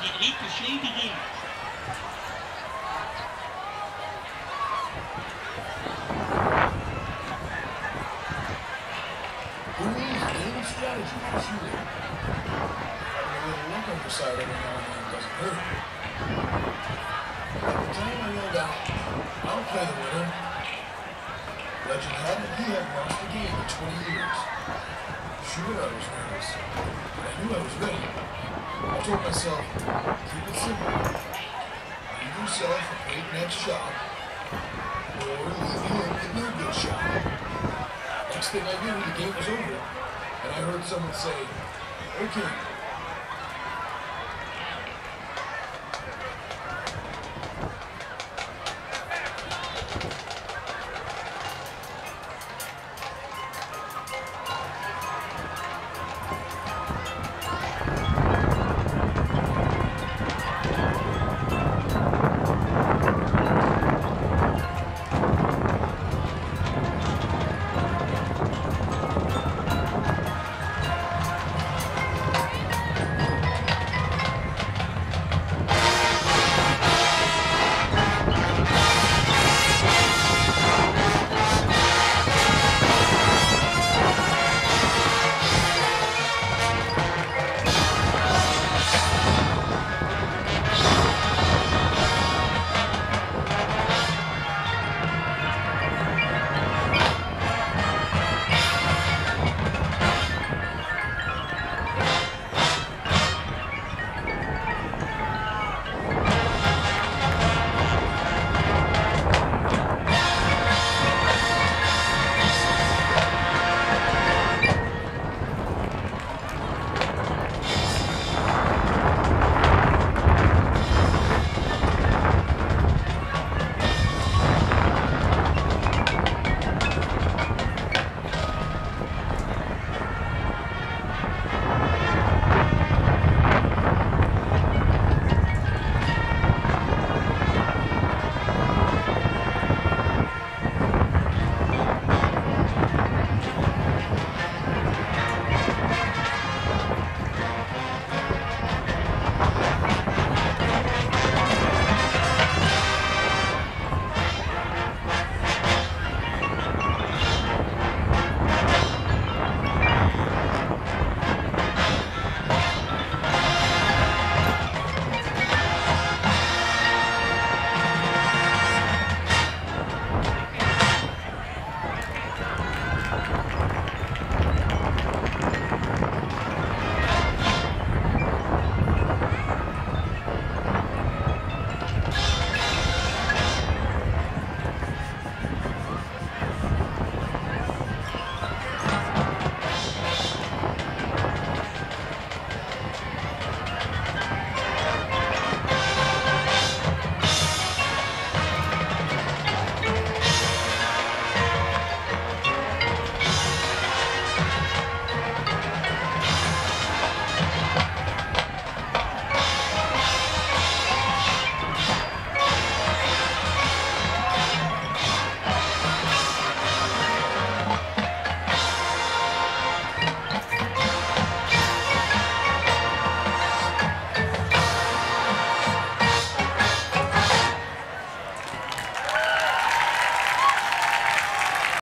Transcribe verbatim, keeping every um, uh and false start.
Cédric Cheydiri. Game strategy for shooting. Having a little look on your side every now and then doesn't hurt. At the time I yelled out, "I'll play the winner," legend had it he hadn't lost a game in twenty years. Sure, I was nervous, but I knew I was ready. I told myself, keep it simple. Give yourself a great next shot, or leave you in with no good shot. Next thing I knew, the game was over, and I heard someone say, "Okay,